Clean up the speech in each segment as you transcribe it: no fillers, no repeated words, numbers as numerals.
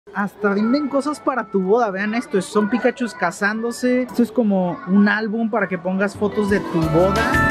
Hasta venden cosas para tu boda, vean esto, son Pikachus casándose. Esto es como un álbum para que pongas fotos de tu boda.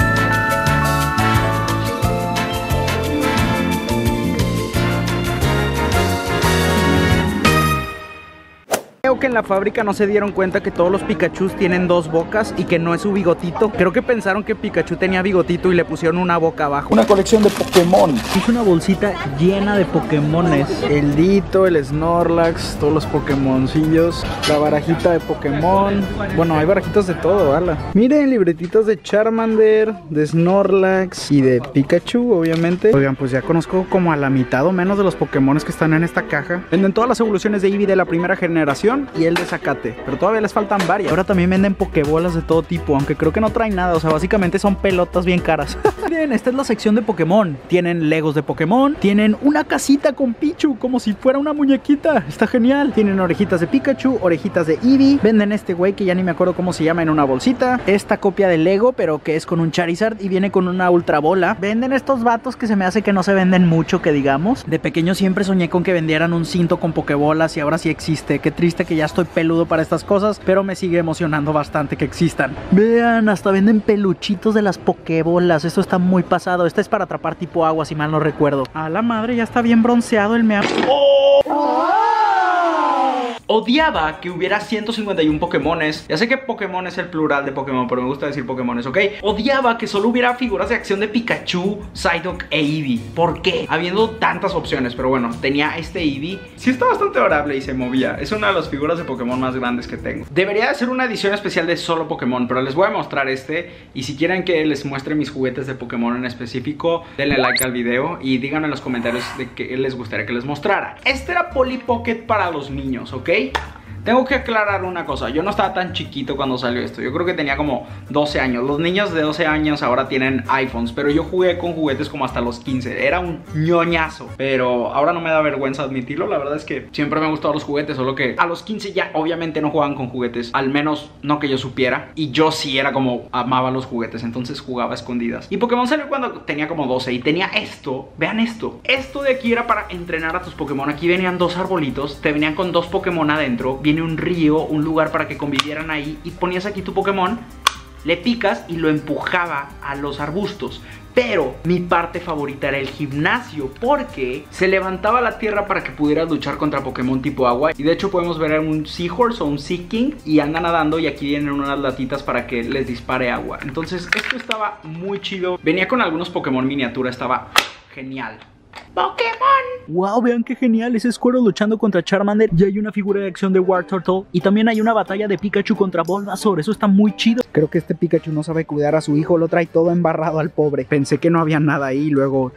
Creo que en la fábrica no se dieron cuenta que todos los Pikachus tienen dos bocas y que no es su bigotito. Creo que pensaron que Pikachu tenía bigotito y le pusieron una boca abajo. Una colección de Pokémon. Hice una bolsita llena de Pokémones. El Ditto, el Snorlax, todos los Pokémoncillos. La barajita de Pokémon. Bueno, hay barajitas de todo, ala. Miren, libretitas de Charmander, de Snorlax y de Pikachu, obviamente. Oigan, pues ya conozco como a la mitad o menos de los Pokémones que están en esta caja. Venden todas las evoluciones de Eevee de la primera generación y el de Zacate, pero todavía les faltan varias. Ahora también venden pokebolas de todo tipo, aunque creo que no traen nada, o sea, básicamente son pelotas bien caras. Miren, esta es la sección de Pokémon. Tienen Legos de Pokémon, tienen una casita con Pichu, como si fuera una muñequita, está genial. Tienen orejitas de Pikachu, orejitas de Eevee. Venden este güey que ya ni me acuerdo cómo se llama en una bolsita. Esta copia de Lego, pero que es con un Charizard y viene con una ultra bola. Venden estos vatos que se me hace que no se venden mucho, que digamos. De pequeño siempre soñé con que vendieran un cinto con pokebolas y ahora sí existe. Qué triste que ya estoy peludo para estas cosas, pero me sigue emocionando bastante que existan. Vean, hasta venden peluchitos de las pokebolas. Esto está muy pasado. Este es para atrapar tipo agua, si mal no recuerdo. A la madre, ya está bien bronceado el mea. Odiaba que hubiera 151 Pokémones. Ya sé que Pokémon es el plural de Pokémon, pero me gusta decir Pokémones, ¿ok? Odiaba que solo hubiera figuras de acción de Pikachu, Psyduck e Eevee. ¿Por qué? Habiendo tantas opciones, pero bueno, tenía este Eevee. Sí está bastante adorable y se movía. Es una de las figuras de Pokémon más grandes que tengo. Debería de ser una edición especial de solo Pokémon, pero les voy a mostrar este. Y si quieren que les muestre mis juguetes de Pokémon en específico, denle like al video y díganme en los comentarios de qué les gustaría que les mostrara. Este era Polly Pocket para los niños, ¿ok? Tengo que aclarar una cosa, yo no estaba tan chiquito cuando salió esto. Yo creo que tenía como 12 años. Los niños de 12 años ahora tienen iPhones, pero yo jugué con juguetes como hasta los 15. Era un ñoñazo, pero ahora no me da vergüenza admitirlo. La verdad es que siempre me han gustado los juguetes, solo que a los 15 ya obviamente no jugaban con juguetes. Al menos no que yo supiera. Y yo sí era como amaba los juguetes, entonces jugaba a escondidas. Y Pokémon salió cuando tenía como 12 y tenía esto. Vean esto. Esto de aquí era para entrenar a tus Pokémon. Aquí venían dos arbolitos, te venían con dos Pokémon adentro. Viene un río, un lugar para que convivieran ahí. Y ponías aquí tu Pokémon, le picas y lo empujaba a los arbustos. Pero mi parte favorita era el gimnasio, porque se levantaba la tierra para que pudieras luchar contra Pokémon tipo agua. Y de hecho podemos ver un Seahorse o un Seaking y anda nadando, y aquí vienen unas latitas para que les dispare agua. Entonces esto estaba muy chido. Venía con algunos Pokémon miniatura, estaba genial. ¡Pokémon! ¡Wow! Vean qué genial, ese Squirtle luchando contra Charmander. Y hay una figura de acción de Wartortle. Y también hay una batalla de Pikachu contra Bulbasaur. Eso está muy chido. Creo que este Pikachu no sabe cuidar a su hijo. Lo trae todo embarrado al pobre. Pensé que no había nada ahí, luego...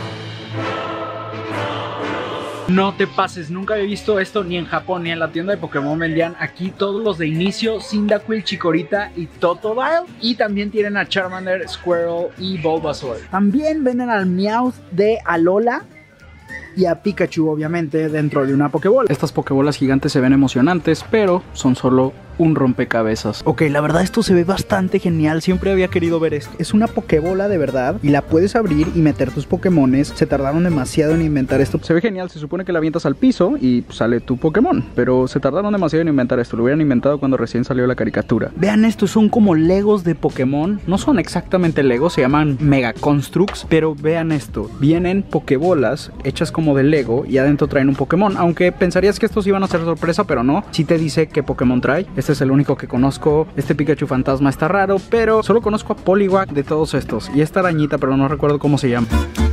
No te pases, nunca había visto esto ni en Japón ni en la tienda de Pokémon. Vendían aquí todos los de inicio: Cyndaquil, Chikorita y Totodile. Y también tienen a Charmander, Squirtle y Bulbasaur. También venden al Meowth de Alola y a Pikachu, obviamente, dentro de una Pokébola. Estas Pokébolas gigantes se ven emocionantes, pero son solo un rompecabezas. Ok, la verdad esto se ve bastante genial. Siempre había querido ver esto. Es una Pokébola de verdad y la puedes abrir y meter tus Pokémones. Se tardaron demasiado en inventar esto. Se ve genial. Se supone que la avientas al piso y sale tu Pokémon, pero se tardaron demasiado en inventar esto. Lo hubieran inventado cuando recién salió la caricatura. Vean esto, son como Legos de Pokémon. No son exactamente Legos, se llaman Mega Constructs, pero vean esto. Vienen Pokébolas hechas como de Lego y adentro traen un Pokémon. Aunque pensarías que estos iban a ser sorpresa, pero no. Sí te dice qué Pokémon trae. Este es el único que conozco. Este Pikachu fantasma está raro, pero solo conozco a Poliwag de todos estos. Y esta arañita, pero no recuerdo cómo se llama.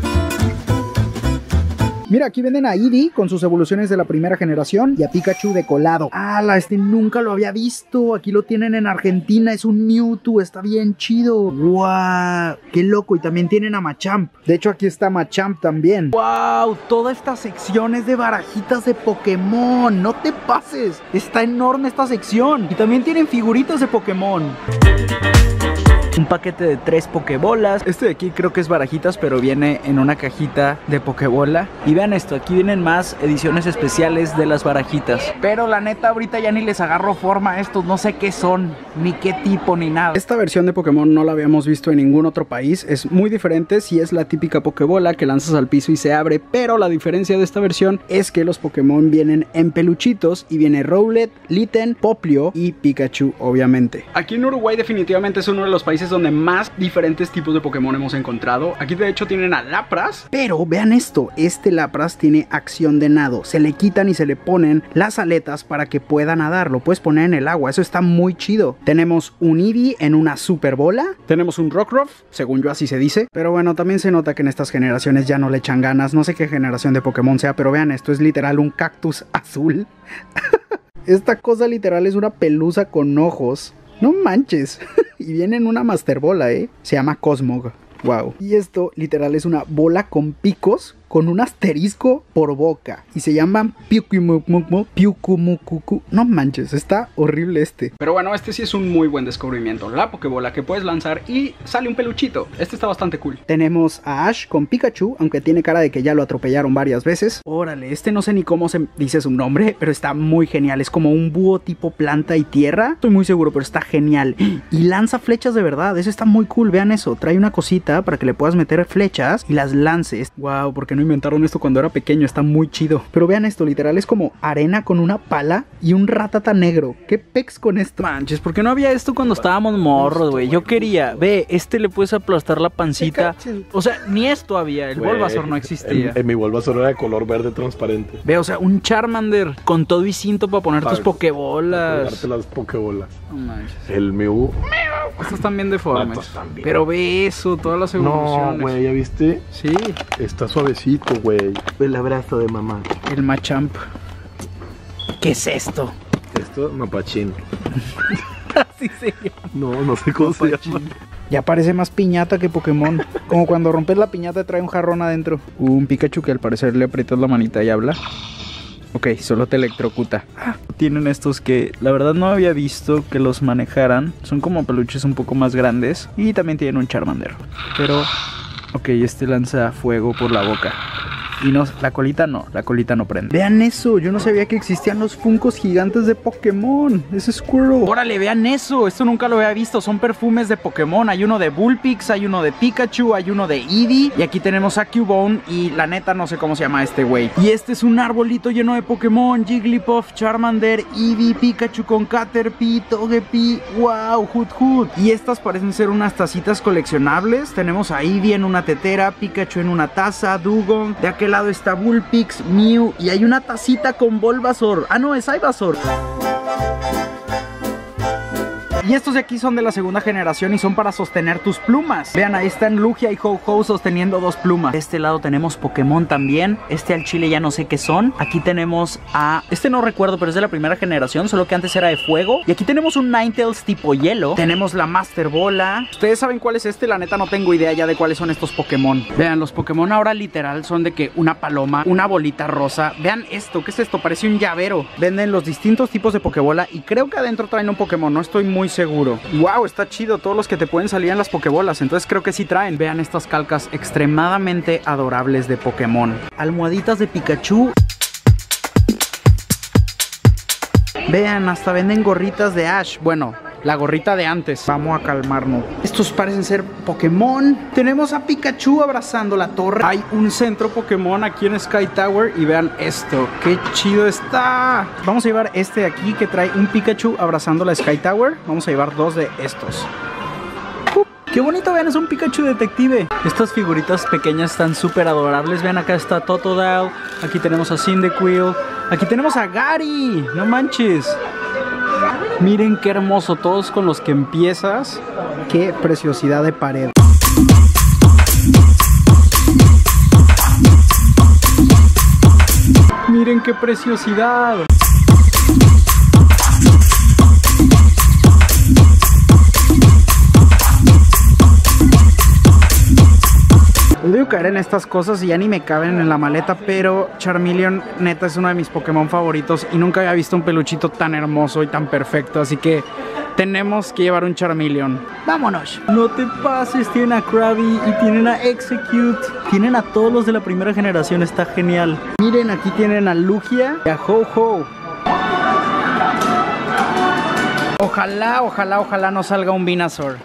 Mira, aquí venden a Eevee con sus evoluciones de la primera generación y a Pikachu decolado. ¡Hala! Este nunca lo había visto. Aquí lo tienen en Argentina. Es un Mewtwo. Está bien chido. ¡Wow! ¡Qué loco! Y también tienen a Machamp. De hecho, aquí está Machamp también. ¡Wow! Toda esta sección es de barajitas de Pokémon. ¡No te pases! Está enorme esta sección. Y también tienen figuritas de Pokémon. Un paquete de 3 pokebolas. Este de aquí creo que es barajitas, pero viene en una cajita de pokebola. Y vean esto, aquí vienen más ediciones especiales de las barajitas. Pero la neta ahorita ya ni les agarro forma a estos, no sé qué son, ni qué tipo, ni nada. Esta versión de Pokémon no la habíamos visto en ningún otro país. Es muy diferente, si es la típica pokebola que lanzas al piso y se abre. Pero la diferencia de esta versión es que los Pokémon vienen en peluchitos. Y viene Rowlet, Litten, Poplio y Pikachu, obviamente. Aquí en Uruguay definitivamente es uno de los países donde más diferentes tipos de Pokémon hemos encontrado. Aquí de hecho tienen a Lapras. Pero vean esto, este Lapras tiene acción de nado. Se le quitan y se le ponen las aletas para que pueda nadar. Lo puedes poner en el agua, eso está muy chido. Tenemos un Eevee en una super bola. Tenemos un Rockruff, según yo así se dice. Pero bueno, también se nota que en estas generaciones ya no le echan ganas. No sé qué generación de Pokémon sea, pero vean, esto es literal un cactus azul. Esta cosa literal es una pelusa con ojos. No manches. Y viene en una Master Bola, Se llama Cosmog. Wow. Y esto literal es una bola con picos con un asterisco por boca. Y se llaman Pyukumukuku. No manches, está horrible este. Pero bueno, este sí es un muy buen descubrimiento. La Pokébola que puedes lanzar y sale un peluchito. Este está bastante cool. Tenemos a Ash con Pikachu, aunque tiene cara de que ya lo atropellaron varias veces. Órale, este no sé ni cómo se dice su nombre, pero está muy genial. Es como un búho tipo planta y tierra. Estoy muy seguro, pero está genial. Y lanza flechas de verdad. Eso está muy cool, vean eso. Trae una cosita para que le puedas meter flechas y las lances. Wow, porque no inventaron esto cuando era pequeño, está muy chido. Pero vean esto, literal es como arena con una pala y un ratata negro. ¿Qué pex con esto? Manches, ¿por qué no había esto cuando estábamos morros, güey? Yo quería, ve, le puedes aplastar la pancita. O sea, ni esto había, el Bulbasaur no existía. En mi Bulbasaur era de color verde transparente. Ve, o sea, un Charmander con todo y cinto para poner tus pokebolas. Para ponerte las pokebolas. No manches. El Mew. Estos están bien deformes. Pero ve eso, todas las evoluciones. No, güey, ¿ya viste? Sí. Está suavecito, güey. El abrazo de mamá. El Machamp. ¿Qué es esto? Esto, Mapachín. Así se llama. No sé cómo se llama. Ya parece más piñata que Pokémon. Como cuando rompes la piñata trae un jarrón adentro. Un Pikachu que al parecer le aprietas la manita y habla. Ok, solo te electrocuta. Tienen estos que la verdad no había visto que los manejaran. Son como peluches un poco más grandes. Y también tienen un Charmander. Pero, ok, este lanza fuego por la boca. Y no, la colita no prende. Vean eso, yo no sabía que existían los Funkos gigantes de Pokémon. Es Squirtle. Órale, vean eso, esto nunca lo había visto. Son perfumes de Pokémon, hay uno de Bullpix, hay uno de Pikachu, hay uno de Eevee. Y aquí tenemos a Cubone y la neta no sé cómo se llama este güey. Y este es un arbolito lleno de Pokémon: Jigglypuff, Charmander, Eevee, Pikachu con Caterpie, Togepi, wow, Hoot. Y estas parecen ser unas tacitas coleccionables. Tenemos a Eevee en una tetera, Pikachu en una taza, Dugong. De aquel lado está Bullpix, Mew y hay una tacita con Bulbasaur. Ah, no, es Ivysaur. Y estos de aquí son de la segunda generación y son para sostener tus plumas. Vean, ahí están Lugia y Ho-Ho sosteniendo 2 plumas. De este lado tenemos Pokémon también. Este al chile ya no sé qué son. Aquí tenemos a... Este no recuerdo, pero es de la primera generación, solo que antes era de fuego. Y aquí tenemos un Ninetales tipo hielo. Tenemos la Master Bola. ¿Ustedes saben cuál es este? La neta no tengo idea ya de cuáles son estos Pokémon. Vean, los Pokémon ahora literal son de que una paloma, una bolita rosa. Vean esto, ¿qué es esto? Parece un llavero. Venden los distintos tipos de Pokébola y creo que adentro traen un Pokémon, no estoy muy seguro. Wow, está chido todos los que te pueden salir en las Pokébolas. Entonces creo que sí traen. Vean estas calcas extremadamente adorables de Pokémon. Almohaditas de Pikachu. Vean, hasta venden gorritas de Ash. Bueno, la gorrita de antes. Vamos a calmarnos. Estos parecen ser Pokémon. Tenemos a Pikachu abrazando la torre. Hay un centro Pokémon aquí en Sky Tower. Y vean esto, qué chido está. Vamos a llevar este de aquí que trae un Pikachu abrazando la Sky Tower. Vamos a llevar 2 de estos. Qué bonito, vean, es un Pikachu detective. Estas figuritas pequeñas están súper adorables. Vean, acá está Totodile. Aquí tenemos a Cyndaquil. Aquí tenemos a Gary. No manches. Miren qué hermoso, todos con los que empiezas. Qué preciosidad de pared. Miren qué preciosidad. Odio caer en estas cosas y ya ni me caben en la maleta, pero Charmeleon neta es uno de mis Pokémon favoritos y nunca había visto un peluchito tan hermoso y tan perfecto, así que tenemos que llevar un Charmeleon. ¡Vámonos! No te pases, tienen a Krabby y tienen a Execute. Tienen a todos los de la primera generación, está genial. Miren, aquí tienen a Lugia y a Ho-Ho. Ojalá no salga un Venusaur.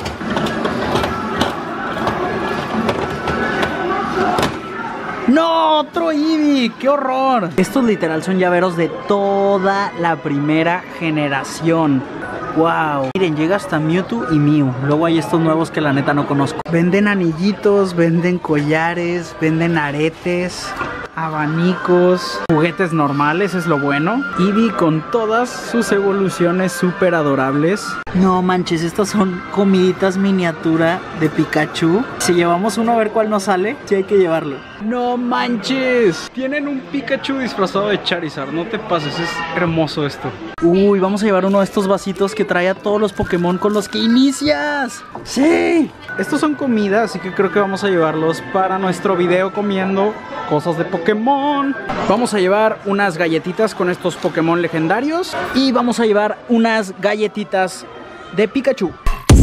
¡No! ¡Otro Eevee! ¡Qué horror! Estos literal son llaveros de toda la primera generación. ¡Wow! Miren, llega hasta Mewtwo y Mew. Luego hay estos nuevos que la neta no conozco. Venden anillitos, venden collares, venden aretes, abanicos, juguetes normales, es lo bueno. Eevee con todas sus evoluciones súper adorables. No manches, estas son comiditas miniatura de Pikachu. Si llevamos uno a ver cuál nos sale, sí hay que llevarlo. ¡No manches! Tienen un Pikachu disfrazado de Charizard, no te pases, es hermoso esto. Uy, vamos a llevar uno de estos vasitos que trae a todos los Pokémon con los que inicias. ¡Sí! Estos son comida, así que creo que vamos a llevarlos para nuestro video comiendo cosas de Pokémon. Vamos a llevar unas galletitas con estos Pokémon legendarios y vamos a llevar unas galletitas de Pikachu.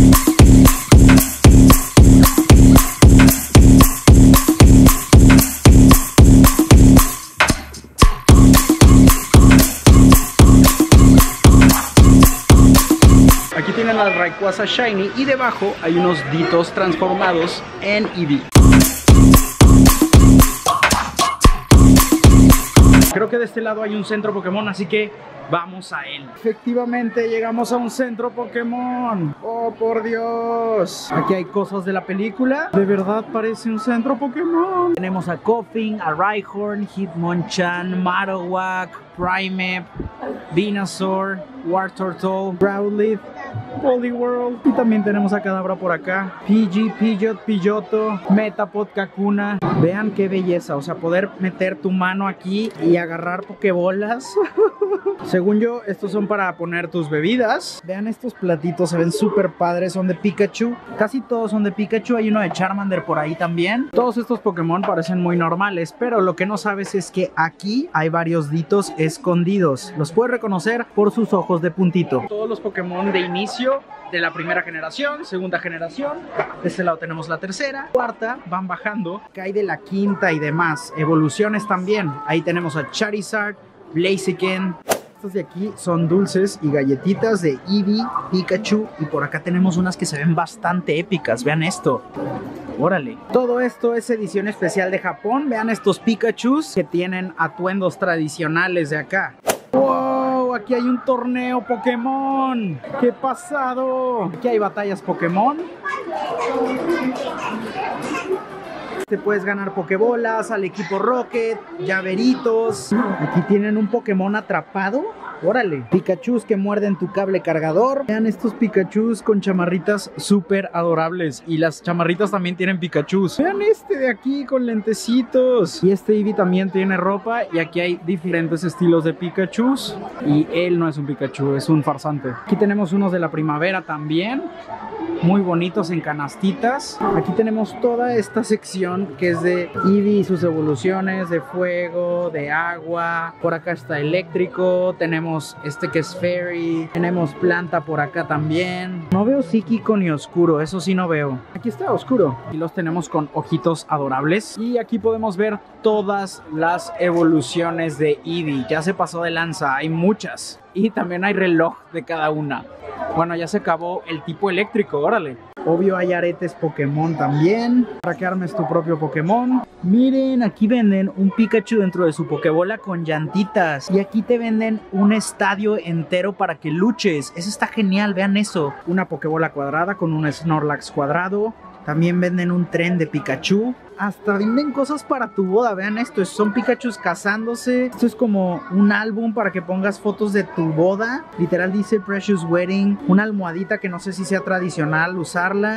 Aquí tienen al Rayquaza Shiny y debajo hay unos ditos transformados en Eevee. Creo que de este lado hay un centro Pokémon, así que vamos a él. Efectivamente, llegamos a un centro Pokémon. ¡Oh, por Dios! Aquí hay cosas de la película. De verdad parece un centro Pokémon. Tenemos a Koffing, a Rhyhorn, Hitmonchan, Marowak, Primeape, Venusaur, Wartortle, Growlithe, Poliwhirl. Y también tenemos a Kadabra por acá. Pidgey, Pidgeot, Pidgeotto, Metapod, Kakuna. Vean qué belleza, o sea, poder meter tu mano aquí y agarrar Pokébolas. Según yo, estos son para poner tus bebidas. Vean estos platitos, se ven súper padres, son de Pikachu. Casi todos son de Pikachu, hay uno de Charmander por ahí también. Todos estos Pokémon parecen muy normales, pero lo que no sabes es que aquí hay varios ditos escondidos. Los puedes reconocer por sus ojos de puntito. Todos los Pokémon de inicio de la primera generación, segunda generación. De este lado tenemos la tercera, cuarta, van bajando. Cae de la quinta y demás. Evoluciones también. Ahí tenemos a Charizard, Blaziken. Estas de aquí son dulces y galletitas de Eevee, Pikachu. Y por acá tenemos unas que se ven bastante épicas. Vean esto. Órale. Todo esto es edición especial de Japón. Vean estos Pikachus que tienen atuendos tradicionales de acá. ¡Wow! Aquí hay un torneo Pokémon. ¡Qué pasado! Aquí hay batallas Pokémon. Te puedes ganar Pokébolas al equipo Rocket, llaveritos. Aquí tienen un Pokémon atrapado. Órale. Pikachus que muerden tu cable cargador. Vean estos Pikachus con chamarritas súper adorables. Y las chamarritas también tienen Pikachus. Vean este de aquí con lentecitos. Y este Eevee también tiene ropa. Y aquí hay diferentes estilos de Pikachus. Y él no es un Pikachu, es un farsante. Aquí tenemos unos de la primavera también. Muy bonitos en canastitas. Aquí tenemos toda esta sección que es de Eevee y sus evoluciones de fuego, de agua. Por acá está eléctrico. Tenemos este que es Fairy. Tenemos planta por acá también. No veo psíquico ni oscuro, eso sí no veo. Aquí está oscuro. Y los tenemos con ojitos adorables. Y aquí podemos ver todas las evoluciones de Eevee. Ya se pasó de lanza, hay muchas. Y también hay reloj de cada una. Bueno, ya se acabó el tipo eléctrico, órale. Obvio hay aretes Pokémon también. Para que armes tu propio Pokémon. Miren, aquí venden un Pikachu dentro de su Pokébola con llantitas. Y aquí te venden un estadio entero para que luches. Eso está genial, vean eso. Una Pokébola cuadrada con un Snorlax cuadrado. También venden un tren de Pikachu. Hasta venden cosas para tu boda, vean esto. Son Pikachus casándose. Esto es como un álbum para que pongas fotos de tu boda. Literal dice Precious Wedding. Una almohadita que no sé si sea tradicional usarla.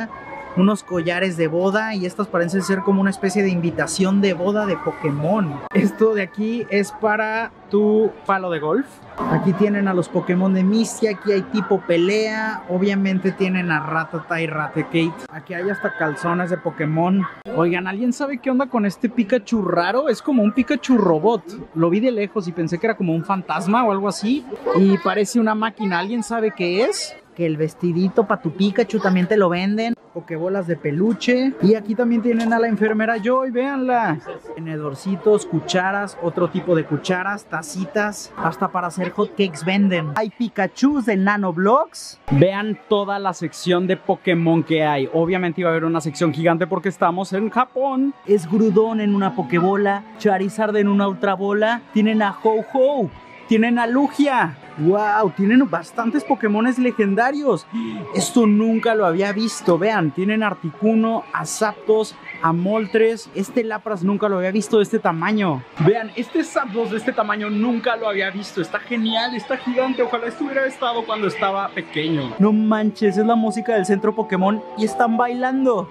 unos collares de boda y estas parecen ser como una especie de invitación de boda de Pokémon. Esto de aquí es para tu palo de golf. Aquí tienen a los Pokémon de Misty, aquí hay tipo pelea, obviamente tienen a Rattata y Raticate. Aquí hay hasta calzones de Pokémon. Oigan, ¿alguien sabe qué onda con este Pikachu raro? Es como un Pikachu robot. Lo vi de lejos y pensé que era como un fantasma o algo así. Y parece una máquina. ¿Alguien sabe qué es? Que el vestidito para tu Pikachu también te lo venden. Pokebolas de peluche. Y aquí también tienen a la enfermera Joy, véanla. Tenedorcitos, cucharas, otro tipo de cucharas, tacitas. Hasta para hacer hotcakes venden. Hay Pikachus de Nanoblocks. Vean toda la sección de Pokémon que hay. Obviamente iba a haber una sección gigante porque estamos en Japón. Es Grudon en una Pokebola, Charizard en una Ultra Bola. Tienen a Ho-Ho. Tienen a Lugia. ¡Wow! Tienen bastantes Pokémones legendarios. Esto nunca lo había visto. Vean, tienen a Articuno, a Zapdos, a Moltres. Este Lapras nunca lo había visto de este tamaño. Vean, este Zapdos de este tamaño nunca lo había visto. Está genial, está gigante. Ojalá esto hubiera estado cuando estaba pequeño. No manches, es la música del centro Pokémon y están bailando.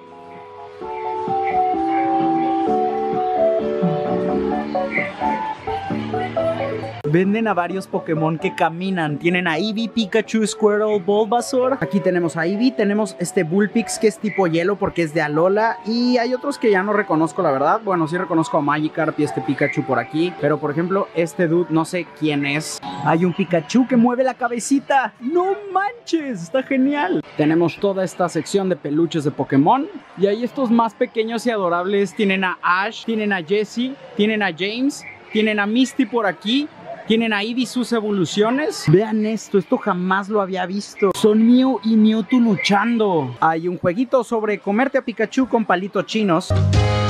Venden a varios Pokémon que caminan. Tienen a Eevee, Pikachu, Squirtle, Bulbasaur. Aquí tenemos a Eevee. Tenemos este Bullpix que es tipo hielo porque es de Alola. Y hay otros que ya no reconozco, la verdad. Bueno, sí reconozco a Magikarp y este Pikachu por aquí. Pero, por ejemplo, este dude no sé quién es. Hay un Pikachu que mueve la cabecita. ¡No manches! Está genial. Tenemos toda esta sección de peluches de Pokémon. Y hay estos más pequeños y adorables. Tienen a Ash, tienen a Jessie, tienen a James, tienen a Misty por aquí. Tienen a Eevee sus evoluciones. Vean esto jamás lo había visto. Son Mew y Mewtwo luchando. Hay un jueguito sobre comerte a Pikachu con palitos chinos.